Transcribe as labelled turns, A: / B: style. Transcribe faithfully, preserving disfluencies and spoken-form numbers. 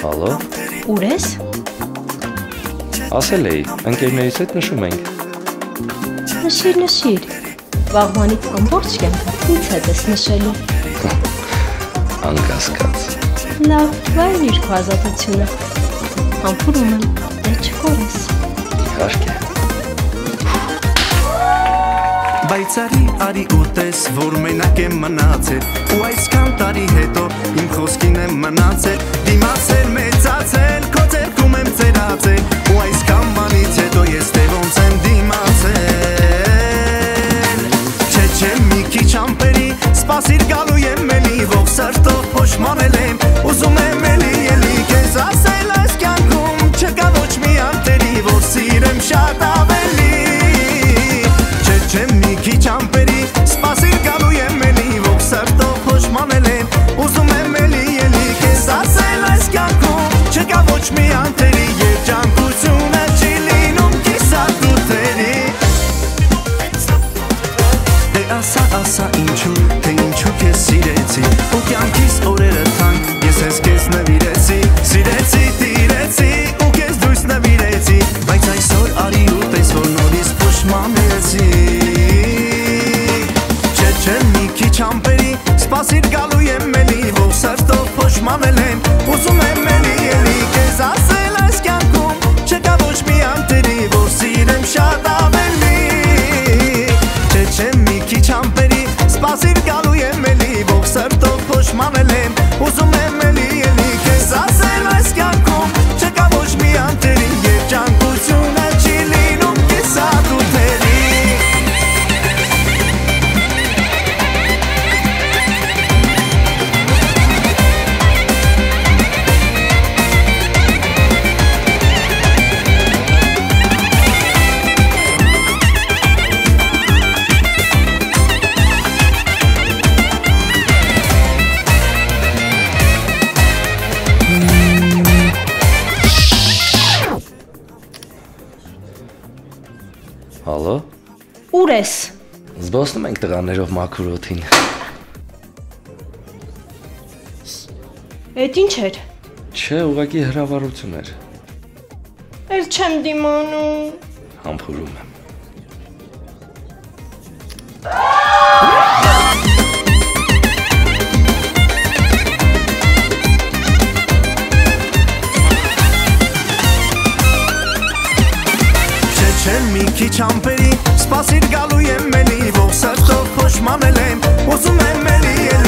A: Հալո։
B: Ուր ես։
A: Ասել էի, ընկերներից հետ նշում ենք։
B: Նշիր, նշիր։ Վաղվանից ամբողջ կյանքը ինձ հետ ես նշելու։
A: Անկասկած։
B: Լավ, վայրիր քո ազատությունը։ Համբուրում եմ, դե չկորես։
A: Իհարկե։
C: Բայց արի արի ուտես, որ մենակ եմ մնացել ու այսքան տարի հետո իմ խոսքին եմ մնացել դիմացել մեծացել, քո ձեռքում եմ ծերացել ու այսքան մանից հետո ես թե ոնց եմ դիմացել Չէ չէ մի քիչ ամպերի, սպասիր գալու եմ էլի ով սրտով փոշմանել եմ, ուզում եմ էլի էլի քեզ ասել այս կյանքում չկա ոչ մի անտերի, որ սիրեմ շատ ավելի Չէ մի քիչ ամպերի, սպասիր գալու եմ էլի, ով սրտով փոշմանել եմ, ուզում եմ էլի էլի քեզ ասել այս կյանքում չկա ոչ մի անտերի, և ջանկությունը չի լինում կիսատուտերի Դե ասա, ասա ինչու, թե ինչու քեզ սիրեցի, ու կյանքիս օրերը թանկ, ես ես քեզ նվիրեցի, սիրեցի, տիրեցի, ու քեզ դույս նվիրեցի, բայց այսօր արի ուտես, որ նորից փոշմանեցի Չամպերի, սպասիր գալու եմ էլի, ով սրտով փոշմանել եմ, ուզում եմ էլի էլի քեզ ասել այս կյանքում չկա ոչ մի անտերի, որ սիրեմ շատ ավելի Չէ չէ մի քիչ ամպերի, սպասիր գալու եմ էլի, ով սրտով փոշմանել եմ, ուզում եմ էլի էլի քեզ ասել այս կյանքում չկա ոչ մի անտերի, և ջանկությունը չի լինում կիսատուտերի
A: Հալո։
B: Ուր ես։
A: Զբոսնում ենք տղաներով մաքուր օդին։
B: Էդ ինչ էր։
A: Չէ, ուղղակի հրավառություն էր։
B: Էլ չեմ դիմանում։
A: Համբուրում եմ։
C: Մի քիչ ամպերի, սպասիր գալու եմ էլի, ով սրտով փոշմանել եմ, ուզում եմ էլի էլի